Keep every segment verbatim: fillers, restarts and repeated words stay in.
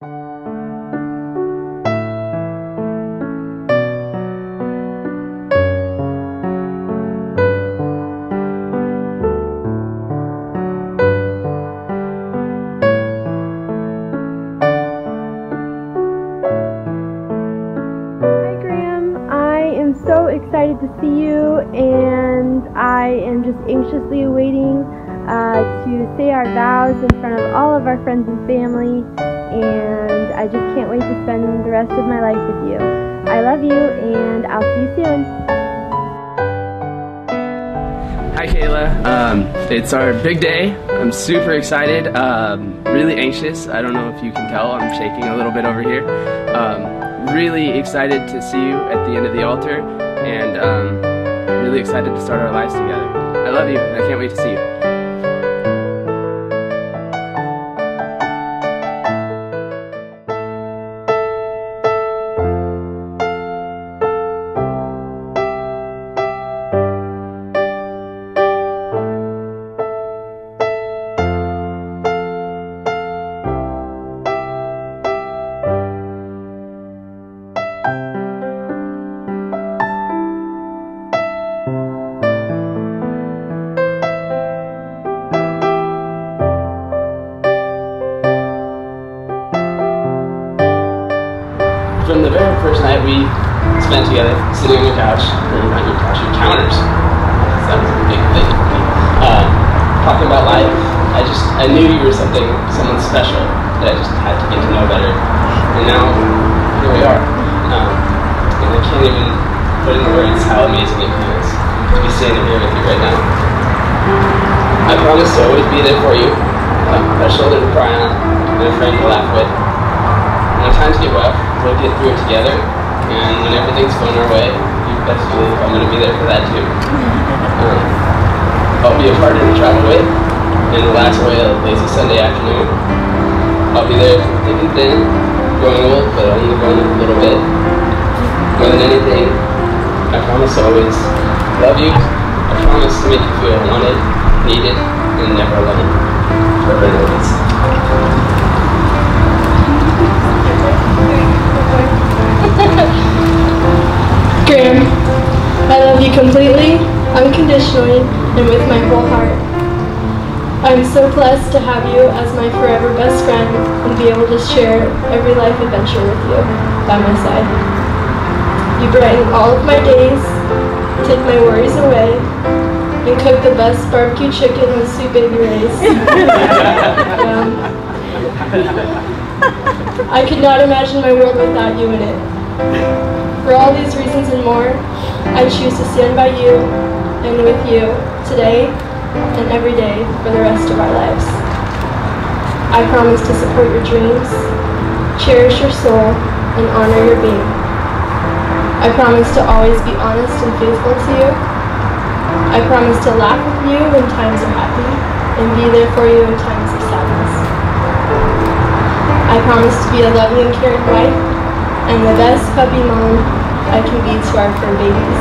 So excited to see you, and I am just anxiously awaiting uh, to say our vows in front of all of our friends and family, and I just can't wait to spend the rest of my life with you. I love you, and I'll see you soon. Hi Kayla, um, it's our big day. I'm super excited, um, really anxious. I don't know if you can tell, I'm shaking a little bit over here. Um, really excited to see you at the end of the altar, and um, really excited to start our lives together. I love you, and I can't wait to see you. From the very first night we spent together, sitting on your couch, or not your couch, your counters. That was a big thing for me. Um, talking about life, I just, I knew you were something, someone special that I just had to get to know better. And now, here we are. Um, and I can't even put in words how amazing it feels to be standing here with you right now. I promise to always be there for you, um, a shoulder to cry on, and a friend to laugh with. When times get rough, we'll get through it together, and when everything's going our way, you best believe I'm going to be there for that too. Um, I'll be a partner to travel with, and relax away a lazy Sunday afternoon. I'll be there thick and thin, growing old, but only growing up a little bit. More than anything, I promise to always love you. I promise to make you feel wanted, needed, and never alone. Forever and always. Graham, I love you completely, unconditionally, and with my whole heart. I am so blessed to have you as my forever best friend and be able to share every life adventure with you by my side. You brighten all of my days, take my worries away, and cook the best barbecue chicken with sweet baby rays. um, I could not imagine my world without you in it. For all these reasons and more, I choose to stand by you and with you today and every day for the rest of our lives. I promise to support your dreams, cherish your soul, and honor your being. I promise to always be honest and faithful to you. I promise to laugh with you when times are happy and be there for you in times of sadness. I promise to be a loving and caring wife and the best puppy mom I can be to our fur babies.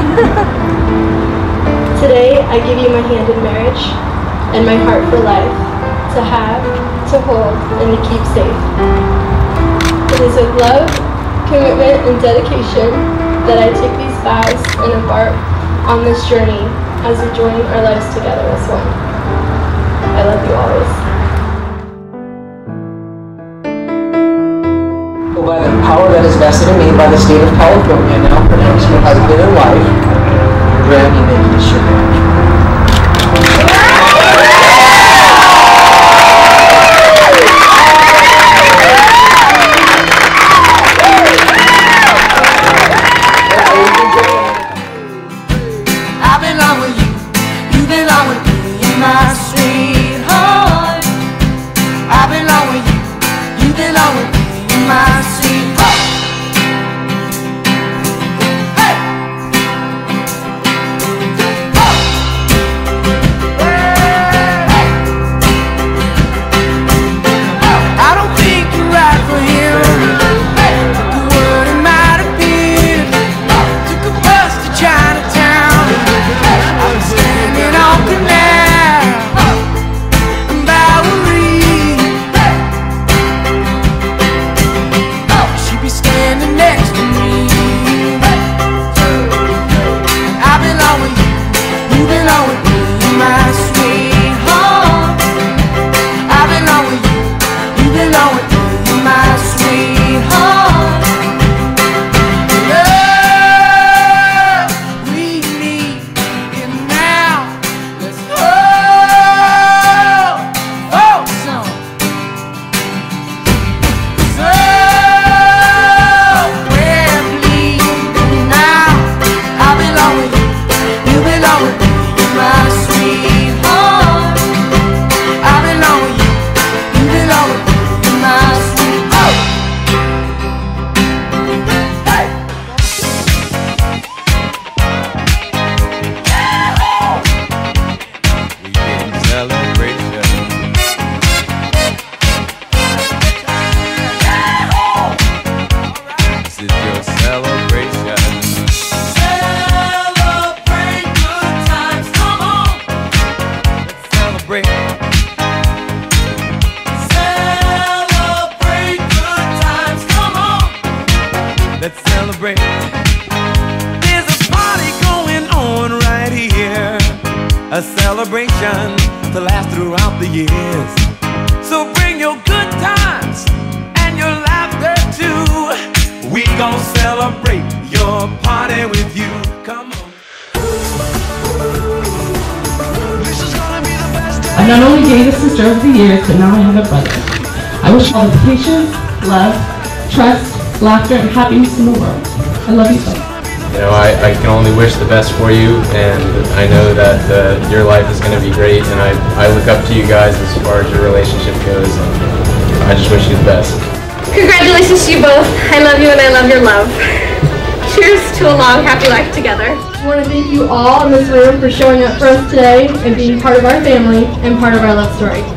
Today, I give you my hand in marriage and my heart for life, to have, to hold, and to keep safe. It is with love, commitment, and dedication that I take these vows and embark on this journey as we join our lives together as one. I love you always. By the power that is vested in me by the state of California, now pronounce your husband and wife, Graham, you may kiss your wife. I belong with you, you belong with me, my sweetheart. I belong with you, you belong with me, my sweetheart. Hey! Oh! celebrate. There's a party going on right here, a celebration to last throughout the years. So bring your good times and your laughter too. We gon' celebrate your party with you. Come on. I not only gained a sister over the years, but now I have a brother. I wish all the patience, love, trust, laughter, and happiness in the world. I love you both. You know, I, I can only wish the best for you, and I know that uh, your life is going to be great, and I, I look up to you guys as far as your relationship goes, and I just wish you the best. Congratulations to you both. I love you and I love your love. Cheers to a long, happy life together. I want to thank you all in this room for showing up for us today and being part of our family and part of our love story.